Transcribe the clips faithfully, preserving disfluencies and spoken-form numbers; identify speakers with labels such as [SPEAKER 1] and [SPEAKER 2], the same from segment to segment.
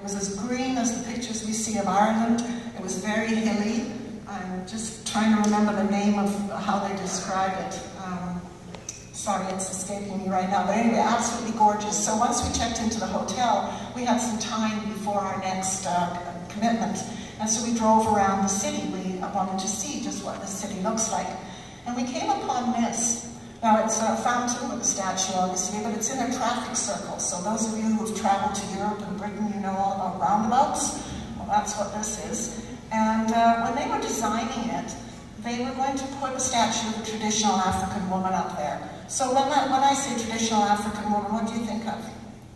[SPEAKER 1] was as green as the pictures we see of Ireland. It was very hilly. I'm just trying to remember the name of how they describe it. Um, sorry, it's escaping me right now. But anyway, absolutely gorgeous. So once we checked into the hotel, we had some time before our next uh, commitment. And so we drove around the city. We wanted to see just what the city looks like. And we came upon this. Now, it's a fountain with a statue, obviously, but it's in a traffic circle. So those of you who've traveled to Europe and Britain, you know all about roundabouts. Well, that's what this is. And uh, when they were designing it, they were going to put a statue of a traditional African woman up there. So when I, when I say traditional African woman, what do you think of?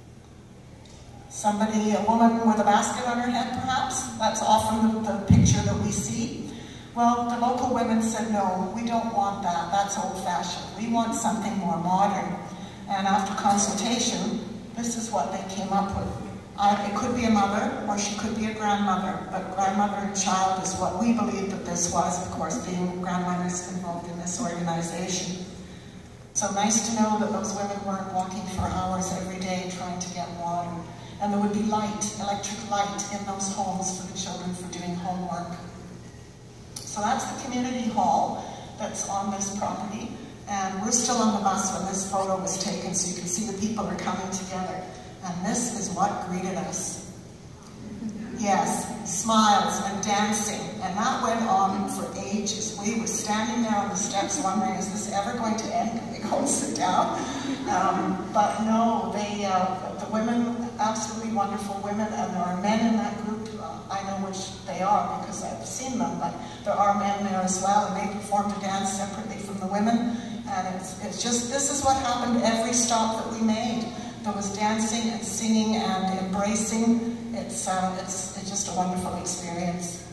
[SPEAKER 1] Somebody, a woman with a basket on her head, perhaps? That's often the, the picture that we see. Well, the local women said, no, we don't want that. That's old-fashioned. We want something more modern. And after consultation, this is what they came up with. Uh, it could be a mother, or she could be a grandmother, but grandmother and child is what we believe that this was, of course, being grandmothers involved in this organization. So nice to know that those women weren't walking for hours every day trying to get water. And there would be light, electric light, in those homes for the children for doing homework. So that's the community hall that's on this property. And we're still on the bus when this photo was taken, so you can see the people are coming together. And this is what greeted us. Yes, smiles and dancing. And that went on for ages. We were standing there on the steps wondering, is this ever going to end? Can we go and sit down? Um, but no, they, uh, the women, absolutely wonderful women, and there are men in that group. Uh, I know which they are because I've seen them, but there are men there as well, and they performed a dance separately from the women. And it's, it's just, this is what happened every stop that we made. There was dancing and singing and embracing. It's, uh, it's, it's just a wonderful experience.